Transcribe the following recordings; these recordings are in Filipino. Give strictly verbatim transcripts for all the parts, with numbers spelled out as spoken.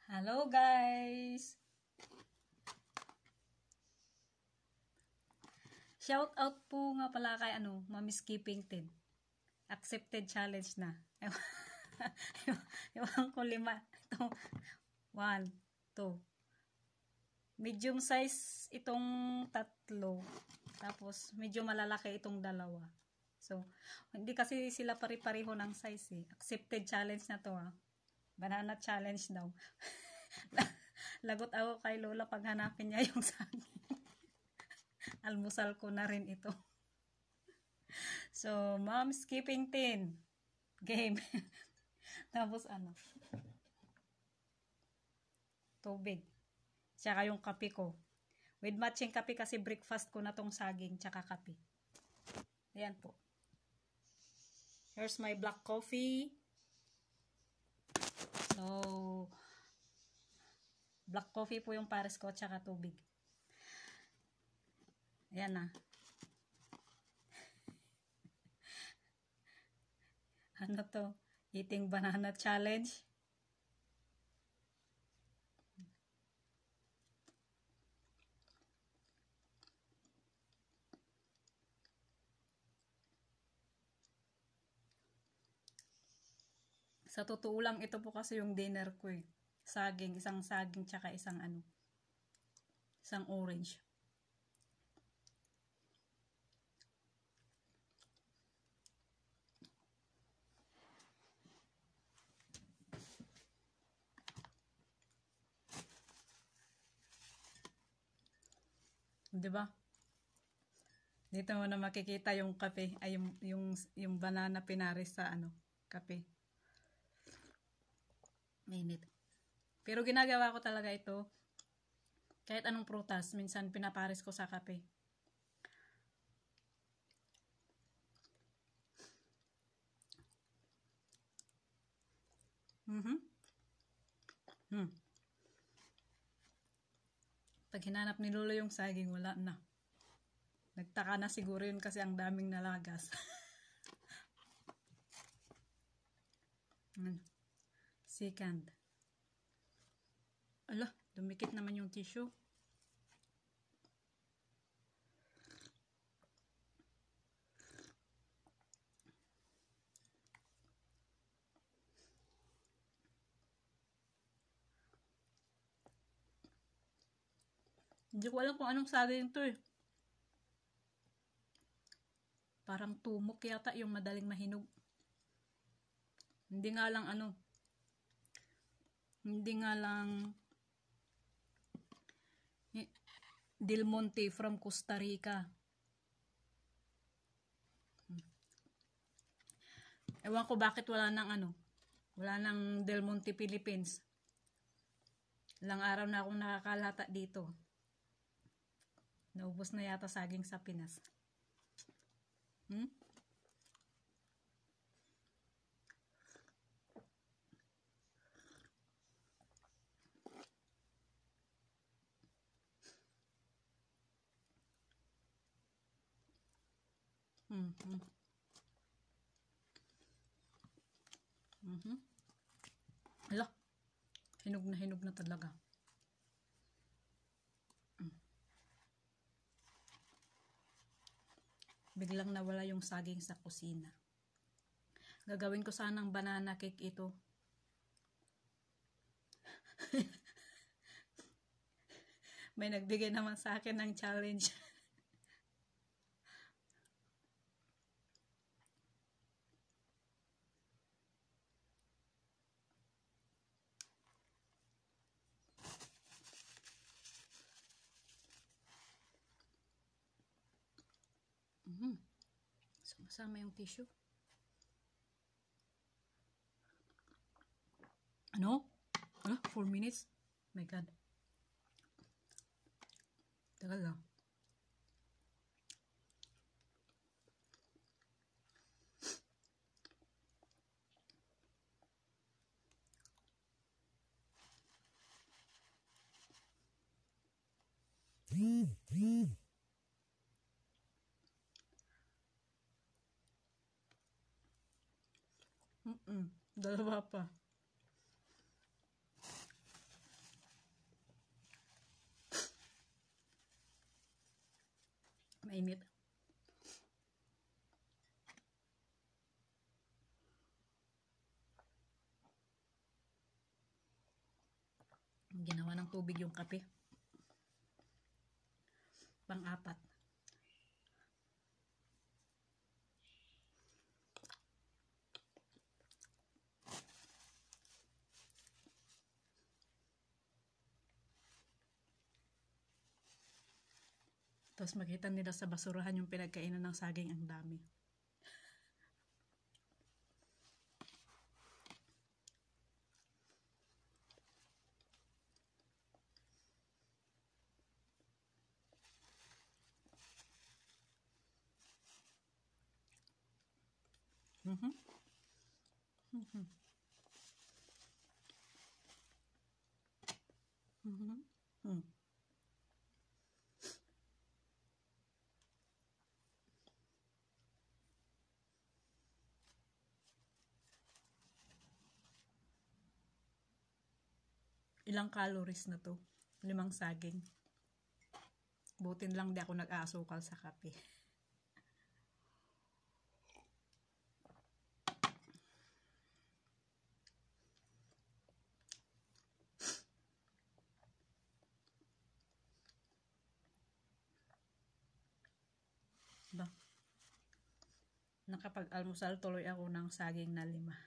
Hello guys! Shout out po nga pala kay ano, Mami Skipping ten. Accepted challenge na. Ewan ko lima. Ito. One, two. Medium size itong tatlo. Tapos medyo malalaki itong dalawa. So, hindi kasi sila pari-pareho ng size eh. Accepted challenge na to ah. Banana challenge daw. Lagot ako kay Lola pag hanapin niya yung saging. Almusal ko na rin ito. So, Mom Skipping ten. Game. Tapos ano? Tubig. Tsaka yung kape ko. With matching kape kasi breakfast ko na tong saging tsaka kape. Ayan po. Here's my black coffee. So, black coffee po yung pares ko tsaka tubig. Ayan na. Ano to? Eating banana challenge. Sa totoo lang, ito po kasi yung dinner ko eh. Saging, isang saging tsaka isang ano. Isang orange. Diba? Dito mo na makikita yung kape, ay yung, yung, yung banana pinares sa ano, kape. Mainit. Pero ginagawa ko talaga ito, kahit anong prutas, minsan pinapares ko sa kape. Mhm. Hmm. Pag hinanap ni Lolo yung saging, wala na. Nagtaka na siguro yun kasi ang daming nalagas. Second. Ala, dumikit naman yung tissue. Hindi ko alam kung anong saging to eh. Parang tumok yata yung madaling mahinog. Hindi nga lang ano. Hindi nga lang Del Monte from Costa Rica. Ewan ko bakit wala nang ano. Wala nang Del Monte Philippines. Ilang araw na akong nakakalata dito. Naubos na yata saging sa Pinas. Hmm? Hmm. Hmm. Mhm. Ala. Hinog na hinog na talaga. Biglang nawala yung saging sa kusina. Gagawin ko sanang banana cake ito. May nagbigay naman sa akin ng challenge. Mhm. Sumasama yung tissue. Ano? Ah, four minutes? My God. Tagal lang. Mm-mm. Dalawa pa. Mainit. Ginawa ng tubig yung kape. Pang-apat. Tapos makita nila sa basurahan yung pinagkainan ng saging, ang dami. Mhm. Mhm. Mhm. Mhm. Ilang calories na to? Limang saging. Butin lang di ako nag-aasukal sa kape. Ba? Nakapag-almusal tuloy ako ng saging na lima.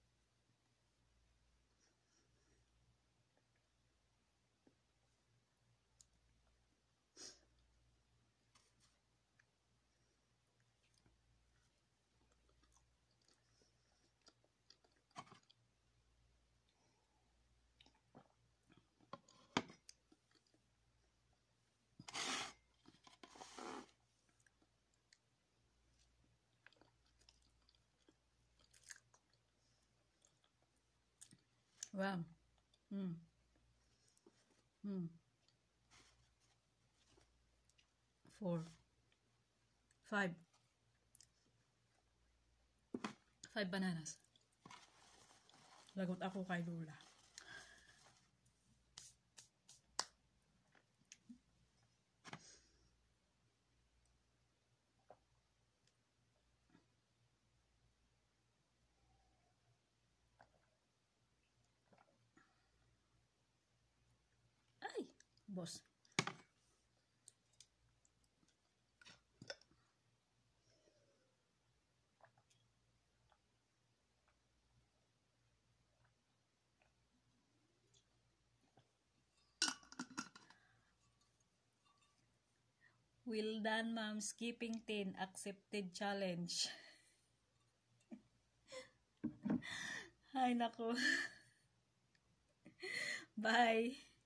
Wow. Hmm. Hmm. Four. Five. Five bananas. Lagot ako kay Lola. Ay! Boss. Well done, ma'am. Skipping ten. Accepted challenge. Ay, nako. Bye.